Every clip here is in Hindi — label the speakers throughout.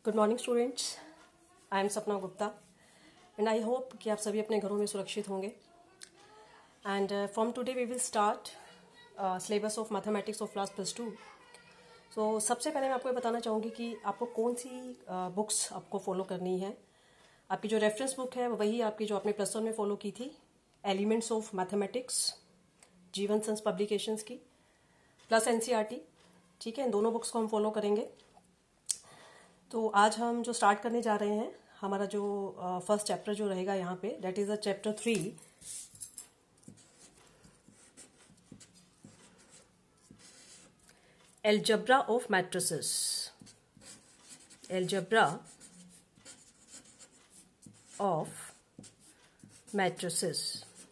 Speaker 1: Good morning students, I am Sapna Gupta and I hope कि आप सभी अपने घरों में सुरक्षित होंगे। And from today we will start syllabus of mathematics of class +2। So सबसे पहले मैं आपको ये बताना चाहूँगी कि आपको कौन सी बुक्स आपको फॉलो करनी है। आपकी जो रेफरेंस बुक है वही आपकी जो आपने +1 में फॉलो की थी, elements of mathematics, Jeevan sons publications की, प्लस NCERT। ठीक है, इन दोनों बुक्स को हम फॉलो करेंगे। तो आज हम जो स्टार्ट करने जा रहे हैं, हमारा जो फर्स्ट चैप्टर जो रहेगा यहाँ पे, that is a chapter 3, algebra of matrices. Algebra of matrices.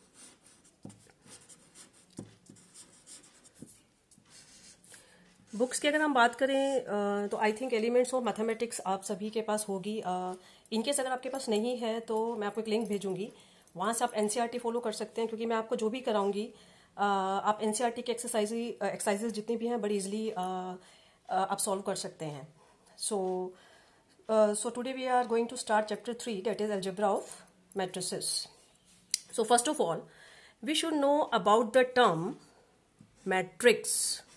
Speaker 1: Books की अगर हम बात करें तो I think elements of mathematics आप सभी के पास होगी। इनकेस अगर आपके पास नहीं है तो मैं आपको एक लिंक भेजूंगी, वहाँ से आप NCERT फॉलो कर सकते हैं, क्योंकि मैं आपको जो भी कराऊंगी आप NCERT की एक्सरसाइजेज जितनी भी हैं बड़ी इजीली आप सॉल्व कर सकते हैं। So today we are going to start chapter 3, that is algebra of matrices. So first of all we should know about the term matrix.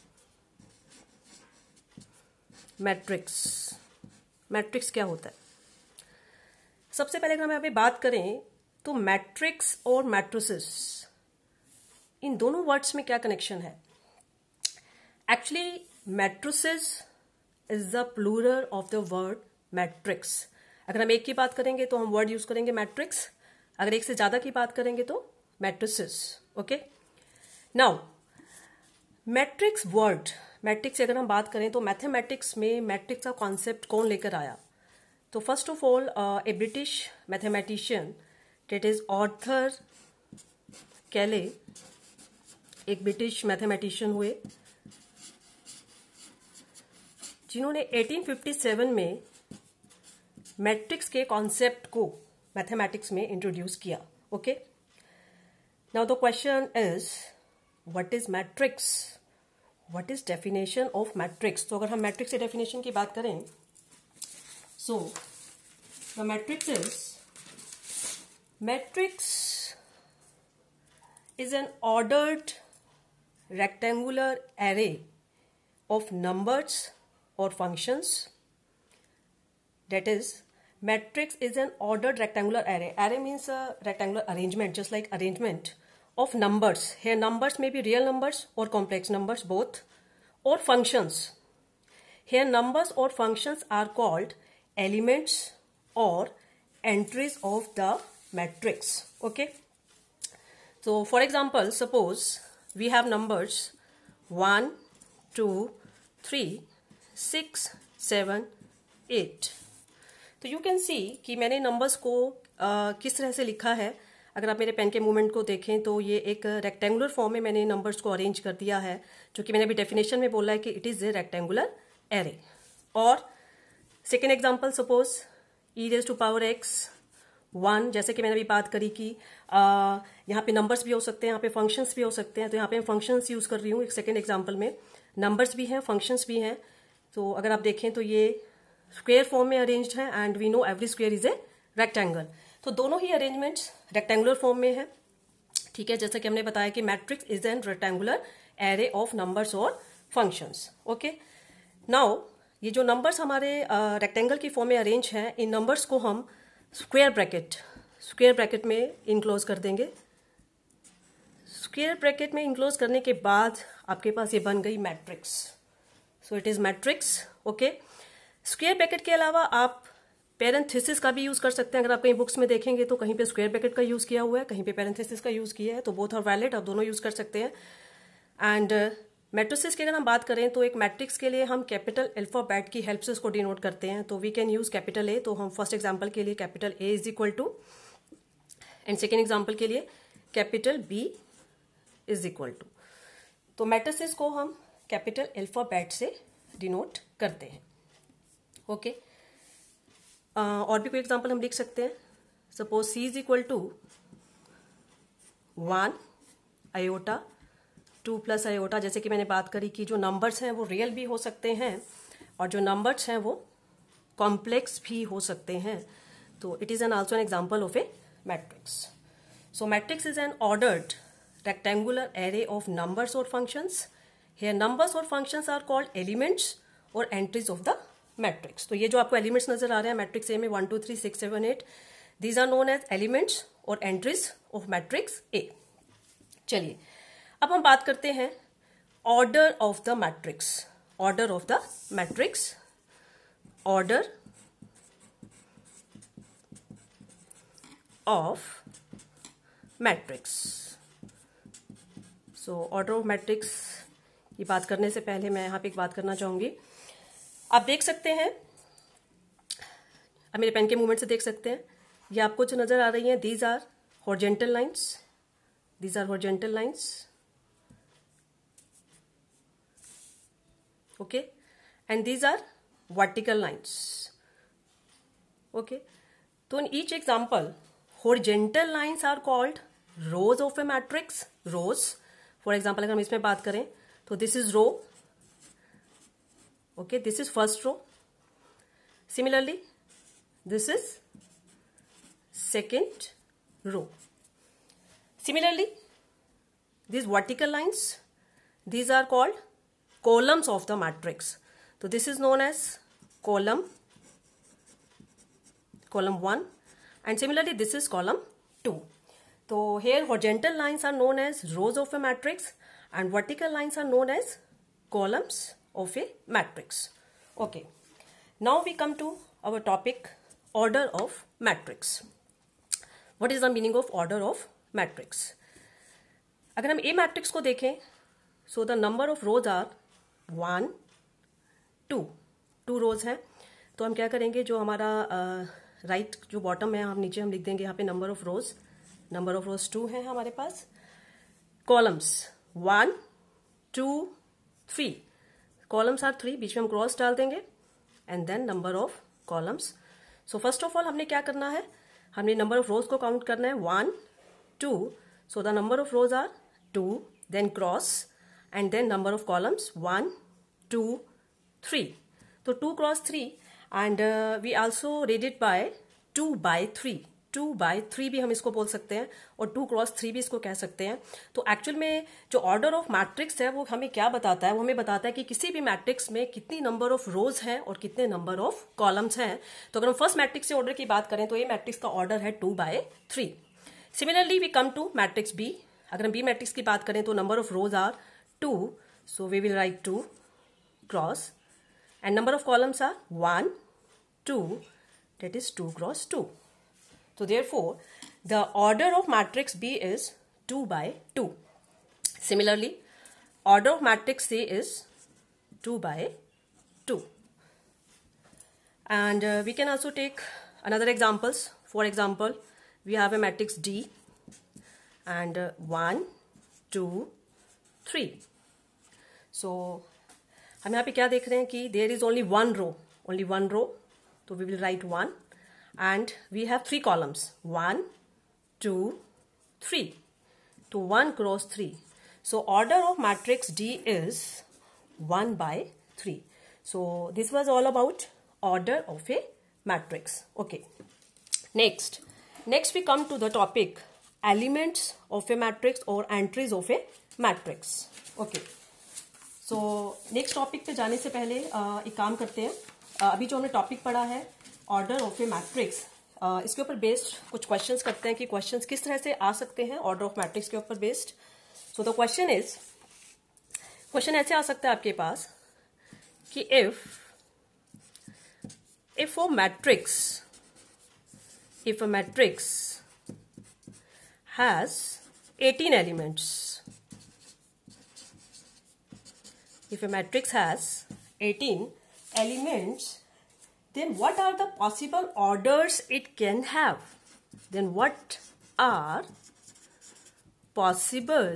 Speaker 1: Matrix क्या होता है? सबसे पहले अगर हम यहाँ पे बात करें तो मैट्रिक्स और मैट्रिसेस, इन दोनों वर्ड्स में क्या कनेक्शन है? Actually matrices is the plural of the word matrix. अगर हम एक की बात करेंगे तो हम वर्ड यूज करेंगे मैट्रिक्स, अगर एक से ज्यादा की बात करेंगे तो matrices. Okay, now matrix word, matrix से अगर हम बात करें तो मैथमेटिक्स में मैट्रिक्स का कॉन्सेप्ट कौन लेकर आया? तो first of all a British mathematician, that is Arthur Cayley, एक ब्रिटिश मैथमेटिशियन हुए जिन्होंने 1857 में मैट्रिक्स के कॉन्सेप्ट को मैथमेटिक्स में इंट्रोड्यूस किया। Okay, now the question is what is matrix? What is definition of matrix? तो अगर हम मैट्रिक्स के डेफिनेशन की बात करें, so the matrix is an ordered rectangular array of numbers or functions. That is, matrix is an ordered rectangular array. Array means a rectangular arrangement, just like arrangement of numbers. Here numbers may be real numbers or complex numbers, both, or functions. Here numbers or functions are called elements or entries of the matrix. Okay, so for example, suppose we have numbers 1, 2, 3, 6, 7, 8. तो यू कैन सी कि मैंने नंबर्स को किस तरह से लिखा है। अगर आप मेरे पेन के मूवमेंट को देखें तो ये एक रेक्टेंगुलर फॉर्म में मैंने नंबर्स को अरेंज कर दिया है, जो कि मैंने अभी डेफिनेशन में बोला है कि it is a rectangular array. और सेकेंड एग्जाम्पल, सपोज e⁻x 1, जैसे कि मैंने अभी बात करी कि यहाँ पे नंबर्स भी हो सकते हैं, यहाँ पे फंक्शंस भी हो सकते हैं, तो यहाँ पे मैं फंक्शंस यूज कर रही हूँ। एक सेकेंड एग्जाम्पल में नंबर्स भी हैं, फंक्शंस भी हैं। तो अगर आप देखें तो ये स्क्वायर फॉर्म में अरेंज्ड है and we know every square is a rectangle. तो दोनों ही अरेंजमेंट्स रेक्टेंगुलर फॉर्म में है। ठीक है, जैसे कि हमने बताया कि matrix is an rectangular array of numbers और फंक्शंस। ओके, नाउ ये जो नंबर्स हमारे रेक्टेंगल की फॉर्म में अरेंज हैं, इन नंबर्स को हम स्क्वायर ब्रैकेट में इनक्लोज कर देंगे। स्क्वायर ब्रैकेट में इनक्लोज करने के बाद आपके पास ये बन गई matrix. So it is matrix. Okay, square bracket के अलावा आप पैरेंथेसिस का भी यूज कर सकते हैं। अगर आप कहीं बुक्स में देखेंगे तो कहीं पे स्क्वायर ब्रैकेट का यूज किया हुआ है, कहीं पे पैरेंथेसिस का यूज किया है, तो बोथ आर वैलिड, आप दोनों यूज कर सकते हैं। एंड मैट्रिसेस की अगर हम बात करें तो एक मैट्रिक्स के लिए हम कैपिटल अल्फाबेट की हेल्प से उसको डिनोट करते हैं। तो we can use capital A. तो हम फर्स्ट एग्जांपल के लिए capital A is equal to, and second example के लिए capital B is equal to. तो मैट्रिसेस को हम कैपिटल अल्फाबेट से डिनोट करते हैं। ओके, और भी कोई एग्जांपल हम लिख सकते हैं। Suppose C is equal to 1 iota 2 plus iota, जैसे कि मैंने बात करी कि जो नंबर्स हैं वो रियल भी हो सकते हैं और जो नंबर्स हैं वो कॉम्प्लेक्स भी हो सकते हैं, तो it is an also an example of a matrix. So matrix is an ordered rectangular array of numbers or functions. Here numbers or functions are called elements or entries of the matrix. तो ये जो आपको elements नजर आ रहे हैं मैट्रिक्स ए में 1 2 3 6 7 8, these are known as elements or entries of matrix A. चलिए अब हम बात करते हैं order of the matrix. Order of the matrix. Order of matrix. So order of matrix की बात करने से पहले मैं यहाँ पे एक बात करना चाहूंगी. आप देख सकते हैं, आप मेरे पेन के मूवमेंट से देख सकते हैं, ये आपको जो नजर आ रही हैं these are horizontal lines, these are horizontal lines, okay, and these are vertical lines, okay. तो in each example horizontal lines are called rows of a matrix. Rows for example अगर हम इसमें बात करें तो this is row, okay, this is first row. Similarly this is second row. Similarly these vertical lines, these are called columns of the matrix. So this is known as column 1, and similarly this is column 2. So here horizontal lines are known as rows of a matrix and vertical lines are known as columns of a matrix. Okay. Now we come to our topic, order of matrix. What is the meaning of order of matrix? अगर हम A मैट्रिक्स को देखें, so the number of rows are 1 2 रोज हैं. तो हम क्या करेंगे, जो हमारा राइट जो बॉटम है हम नीचे हम लिख देंगे यहाँ पे नंबर ऑफ रोज 2 है हमारे पास. कॉलम्स 1 2 3, कॉलम्स आर 3, बीच में हम क्रॉस डाल देंगे and then number of columns. So first of all हमने क्या करना है, हमने नंबर ऑफ रोज को काउंट करना है 1 2. So the number of rows are 2, then cross and then number of columns 1 2 3. तो 2 cross 3 and we also read it by 2 by 3. 2 by 3 भी हम इसको बोल सकते हैं और 2 क्रॉस 3 भी इसको कह सकते हैं. तो एक्चुअल में जो ऑर्डर ऑफ मैट्रिक्स है वो हमें क्या बताता है, वो हमें बताता है कि किसी भी मैट्रिक्स में कितनी नंबर ऑफ रोज हैं और कितने नंबर ऑफ कॉलम्स हैं. तो अगर हम फर्स्ट मैट्रिक्स से ऑर्डर की बात करें तो ये मैट्रिक्स का ऑर्डर है 2 by 3. Similarly we come to matrix B. अगर हम बी मैट्रिक्स की बात करें तो number of rows are 2, so we will write 2 cross and number of columns are 1 2, that is 2 cross 2. So therefore the order of matrix B is 2 by 2. Similarly order of matrix C is 2 by 2. And we can also take another examples. For example, we have a matrix D and 1 2 3. So हम यहाँ पे क्या देख रहे हैं कि there is only one row. So we will write 1 and we have 3 columns 1 2 3. So 1 cross 3. So order of matrix D is 1 by 3. So this was all about order of a matrix. Okay. Next we come to the topic elements of a matrix or entries of a matrix. Okay. So next topic पे जाने से पहले एक काम करते हैं. अभी जो हमने टॉपिक पढ़ा है ऑर्डर ऑफ ए मैट्रिक्स, इसके ऊपर बेस्ड कुछ क्वेश्चंस करते हैं कि क्वेश्चंस किस तरह से आ सकते हैं ऑर्डर ऑफ मैट्रिक्स के ऊपर बेस्ड. सो द क्वेश्चन ऐसे आ सकता है आपके पास कि if a matrix has 18 elements, if a matrix has 18 elements, then what are the possible orders it can have? Then what are possible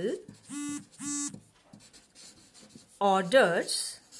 Speaker 1: orders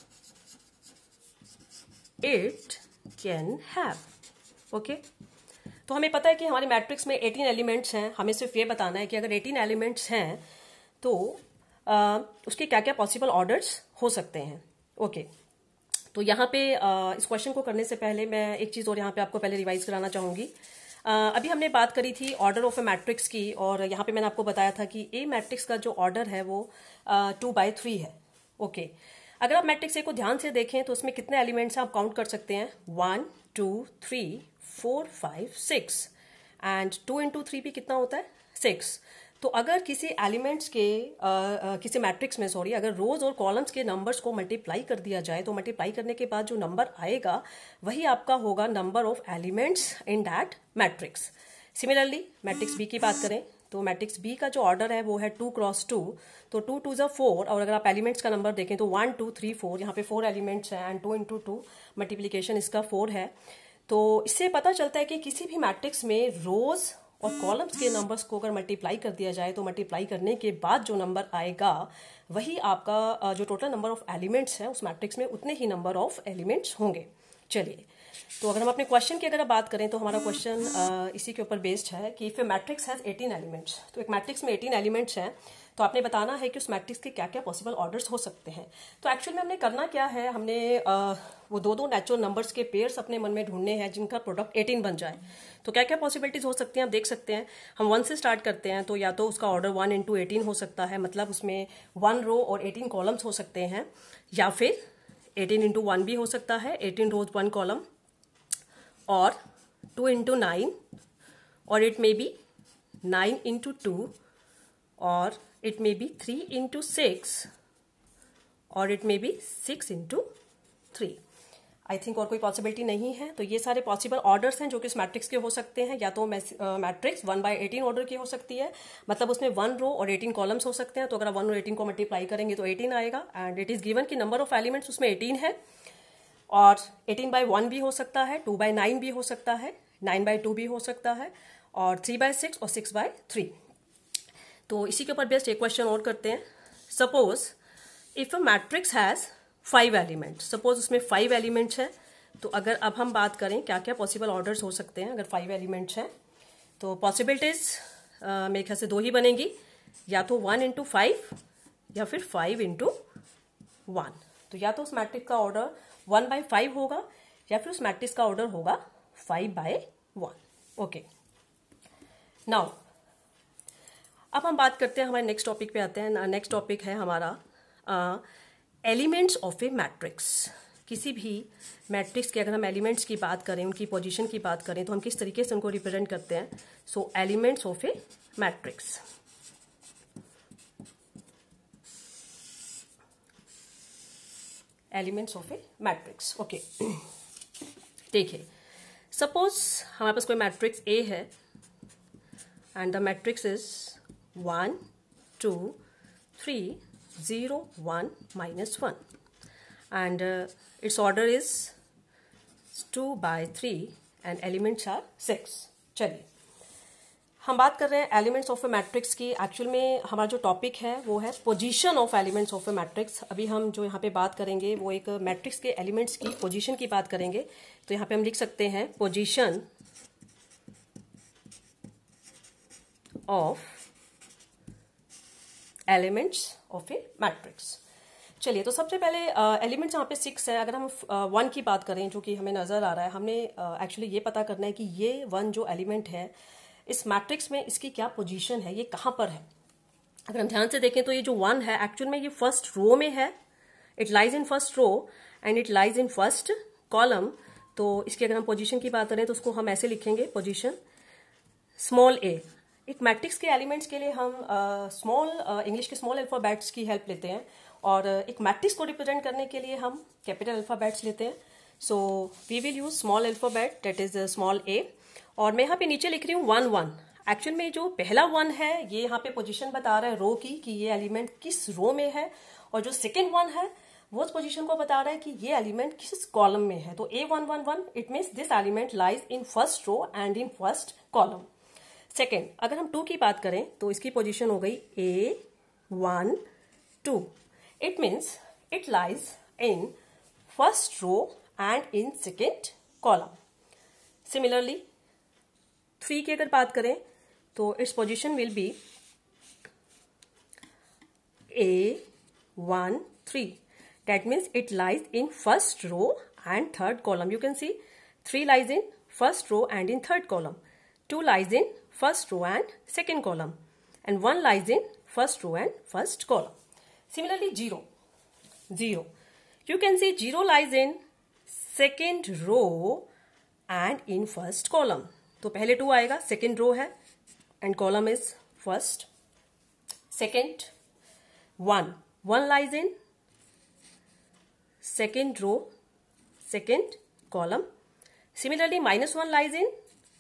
Speaker 1: it can have? Okay? तो हमें पता है कि हमारे मैट्रिक्स में 18 एलिमेंट्स हैं. हमें सिर्फ ये बताना है कि अगर 18 एलिमेंट्स हैं तो उसके क्या क्या पॉसिबल ऑर्डर्स हो सकते हैं. ओके. तो यहाँ पे इस क्वेश्चन को करने से पहले मैं एक चीज़ और यहाँ पे आपको पहले रिवाइज कराना चाहूँगी। अभी हमने बात करी थी ऑर्डर ऑफ ए मैट्रिक्स की, और यहाँ पे मैंने आपको बताया था कि ए मैट्रिक्स का जो ऑर्डर है वो 2/3 है। ओके, अगर आप मैट्रिक्स ए को ध्यान से देखें तो उसमें कितने एलिमेंट्स हैं आप काउंट कर सकते हैं, 1 2 3 4 5 6, एंड 2 इंटू 3 भी कितना होता है, 6। तो अगर किसी एलिमेंट्स के किसी मैट्रिक्स में अगर रोज और कॉलम्स के नंबर्स को मल्टीप्लाई कर दिया जाए तो मल्टीप्लाई करने के बाद जो नंबर आएगा वही आपका होगा number of elements in that matrix. Similarly matrix B की बात करें तो मैट्रिक्स बी का जो ऑर्डर है वो है 2 क्रॉस 2, तो 2 2 ज़ा 4, और अगर आप एलिमेंट्स का नंबर देखें तो 1 2 3 4, यहाँ पे 4 एलिमेंट्स हैं, एंड 2 इंटू 2 मल्टीप्लीकेशन इसका 4 है। तो इससे पता चलता है कि किसी भी मैट्रिक्स में रोज और कॉलम्स के नंबर्स को अगर मल्टीप्लाई कर दिया जाए तो मल्टीप्लाई करने के बाद जो नंबर आएगा वही आपका जो टोटल नंबर ऑफ एलिमेंट्स है उस मैट्रिक्स में उतने ही नंबर ऑफ एलिमेंट्स होंगे। चलिए, तो अगर हम अपने क्वेश्चन की अगर बात करें तो हमारा क्वेश्चन इसी के ऊपर बेस्ड है कि if a matrix has 18 elements, तो एक मैट्रिक्स में 18 एलिमेंट्स हैं, तो आपने बताना है कि उस मैट्रिक्स के क्या क्या पॉसिबल ऑर्डर्स हो सकते हैं। तो एक्चुअल में हमने करना क्या है, हमने वो दो नेचुरल नंबर्स के पेयर्स अपने मन में ढूंढने हैं जिनका प्रोडक्ट 18 बन जाए। तो क्या क्या पॉसिबिलिटीज हो सकती हैं आप देख सकते हैं। हम 1 से स्टार्ट करते हैं, तो या तो उसका ऑर्डर 1 इंटू 18 हो सकता है, मतलब उसमें 1 रो और 18 कॉलम्स हो सकते हैं, या फिर 18 इंटू 1 भी हो सकता है, 18 रोज 1 कॉलम, और 2 इंटू 9, और इट मे बी 9 इंटू 2, और it may be 3 into 6, or it may be 6 into 3। I think और कोई पॉसिबिलिटी नहीं है। तो ये सारे पॉसिबल ऑर्डर्स हैं जो कि इस मैट्रिक्स के हो सकते हैं। या तो मैट्रिक्स 1/18 ऑर्डर की हो सकती है, मतलब उसमें 1 रो और 18 कॉलम्स हो सकते हैं। तो अगर 1 और 18 को मल्टीप्लाई करेंगे तो 18 आएगा, एंड इट इज गिवन कि नंबर ऑफ एलिमेंट्स उसमें 18 है, और 18/1 भी हो सकता है, 2/9 भी हो सकता है, 9/2 भी हो सकता है, और 3/6 और 6/3। तो इसी के ऊपर बेस्ड एक क्वेश्चन और करते हैं। Suppose if a matrix has 5 elements, suppose उसमें 5 एलिमेंट्स हैं, तो अगर अब हम बात करें क्या क्या पॉसिबल ऑर्डर्स हो सकते हैं अगर 5 एलिमेंट्स हैं, तो पॉसिबिलिटीज मेरे ख्याल से 2 ही बनेगी, या तो 1 इंटू 5 या फिर 5 इंटू 1। तो या तो उस मैट्रिक्स का ऑर्डर 1/5 होगा, या फिर उस मैट्रिक्स का ऑर्डर होगा 5/1। ओके, नाउ अब हम बात करते हैं, हमारे नेक्स्ट टॉपिक पे आते हैं। नेक्स्ट टॉपिक है हमारा एलिमेंट्स ऑफ ए मैट्रिक्स। किसी भी मैट्रिक्स के अगर हम एलिमेंट्स की बात करें, उनकी पोजीशन की बात करें, तो हम किस तरीके से उनको रिप्रेजेंट करते हैं। So elements of a matrix, elements of a matrix. Okay, देखिए सपोज हमारे पास कोई मैट्रिक्स ए है, and the matrix is 1 2 3 0 1 -1, and its order is 2/3 and elements are 6। चलिए, हम बात कर रहे हैं एलिमेंट्स ऑफ ए मैट्रिक्स की। एक्चुअल में हमारा जो टॉपिक है वो है position of elements of a matrix. अभी हम जो यहाँ पे बात करेंगे वो एक मैट्रिक्स के एलिमेंट्स की पोजीशन की बात करेंगे। तो यहाँ पे हम लिख सकते हैं position of elements of a matrix. चलिए, तो सबसे पहले एलिमेंट्स यहाँ पे 6 है। अगर हम 1 की बात करें जो कि हमें नजर आ रहा है, हमने एक्चुअली ये पता करना है कि ये 1 जो एलिमेंट है इस मैट्रिक्स में इसकी क्या पोजीशन है, ये कहाँ पर है। अगर हम ध्यान से देखें तो ये जो 1 है एक्चुअल में ये फर्स्ट रो में है, it lies in first row and it lies in first column. तो इसकी अगर हम पोजीशन की बात करें तो उसको हम ऐसे लिखेंगे, पोजीशन स्मॉल ए। एक मैट्रिक्स के एलिमेंट्स के लिए हम इंग्लिश के स्मॉल अल्फाबेट्स की हेल्प लेते हैं, और एक मैट्रिक्स को रिप्रेजेंट करने के लिए हम कैपिटल अल्फाबेट्स लेते हैं। So we will use small alphabet, that is small A. और मैं यहाँ पे नीचे लिख रही हूँ 1 1। एक्चुअल में जो पहला 1 है ये यहाँ पे पोजीशन बता रहा है रो की, कि ये एलिमेंट किस रो में है, और जो सेकेंड 1 है वो उस पोजीशन को बता रहा है कि ये एलिमेंट किस कॉलम में है। तो A111 it means this element lies in first row and in first column. Second, अगर हम 2 की बात करें तो इसकी पोजीशन हो गई A1 2। It means it lies in first row and in second column. Similarly 3 की अगर बात करें तो its position will be A1 3। That means it lies in first row and third column. You can see 3 lies in first row and in third column. 2 lies in first row and second column. And 1 lies in first row and first column. Similarly, 0. You can see 0 lies in second row and in first column. तो पहले 2 आएगा, second row है and column is first. Second, 1 lies in second row, second column. Similarly, -1 lies in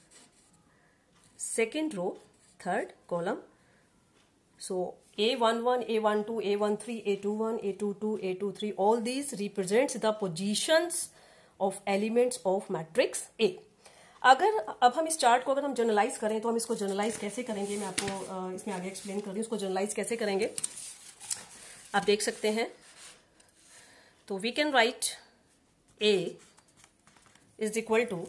Speaker 1: second row, third column. So A11, A12, A13, A21, A22, A23, all these represents the positions of elements of matrix A. अगर अब हम इस चार्ट को अगर हम जनरलाइज करें तो हम इसको जनरलाइज कैसे करेंगे, मैं आपको इसमें आगे एक्सप्लेन कर रही हूँ. इसको जनरलाइज कैसे करेंगे आप देख सकते हैं. तो we can write A is equal to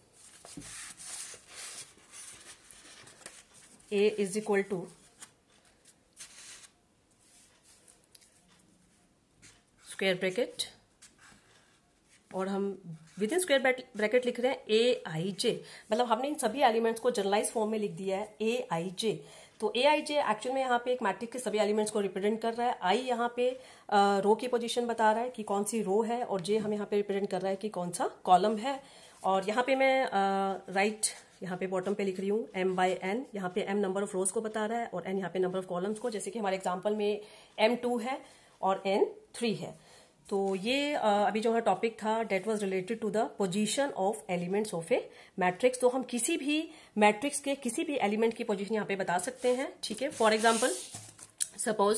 Speaker 1: square bracket और हम विद इन स्क्वायर ब्रैकेट लिख रहे हैं ए आई जे. मतलब हमने इन सभी एलिमेंट्स को जनरलाइज फॉर्म में लिख दिया है ए आई जे. तो ए आई जे एक्चुअल में यहाँ पे एक मैट्रिक्स के सभी एलिमेंट्स को रिप्रेजेंट कर रहा है. आई यहाँ पे रो की पोजीशन बता रहा है कि कौन सी रो है और जे हमें यहाँ पे रिप्रेजेंट कर रहा है कि कौन सा कॉलम है. और यहाँ पे मैं यहाँ पे बॉटम पे लिख रही हूँ m/n. यहाँ पे m नंबर ऑफ रोज को बता रहा है और n यहाँ पे नंबर ऑफ कॉलम्स को. जैसे कि हमारे एग्जाम्पल में m2 है और n 3 है. तो ये अभी जो है टॉपिक था that was related to the position of elements of a matrix. तो हम किसी भी मैट्रिक्स के किसी भी एलिमेंट की पोजीशन यहाँ पे बता सकते हैं. ठीक है, फॉर एग्जांपल सपोज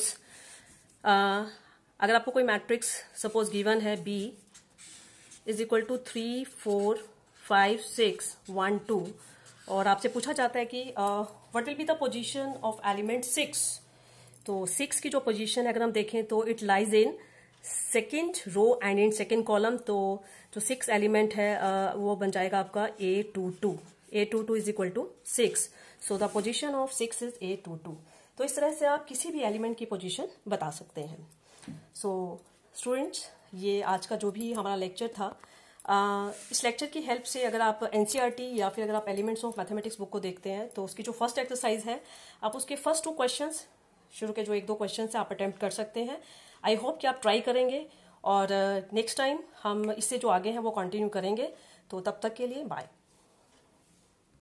Speaker 1: अगर आपको कोई मैट्रिक्स सपोज गिवन है B इज इक्वल टू 3 4 5 6 1 2 और आपसे पूछा जाता है कि what will be the position of element 6. तो 6 की जो पोजीशन है अगर हम देखें तो it lies in second row and in second column. तो जो 6 एलिमेंट है वो बन जाएगा आपका A22 is equal to 6. So the position of 6 is A22. तो इस तरह से आप किसी भी एलिमेंट की पोजीशन बता सकते हैं. सो स्टूडेंट्स, ये आज का जो भी हमारा लेक्चर था, इस लेक्चर की हेल्प से अगर आप एनसीईआरटी या फिर अगर आप एलिमेंट्स ऑफ मैथमेटिक्स बुक को देखते हैं तो उसकी जो फर्स्ट एक्सरसाइज है आप उसके फर्स्ट 2 क्वेश्चंस, शुरू के जो 1-2 क्वेश्चन है आप अटेम्प्ट कर सकते हैं. आई होप कि आप ट्राई करेंगे और नेक्स्ट टाइम हम इससे जो आगे हैं वो कंटिन्यू करेंगे. तो तब तक के लिए बाय.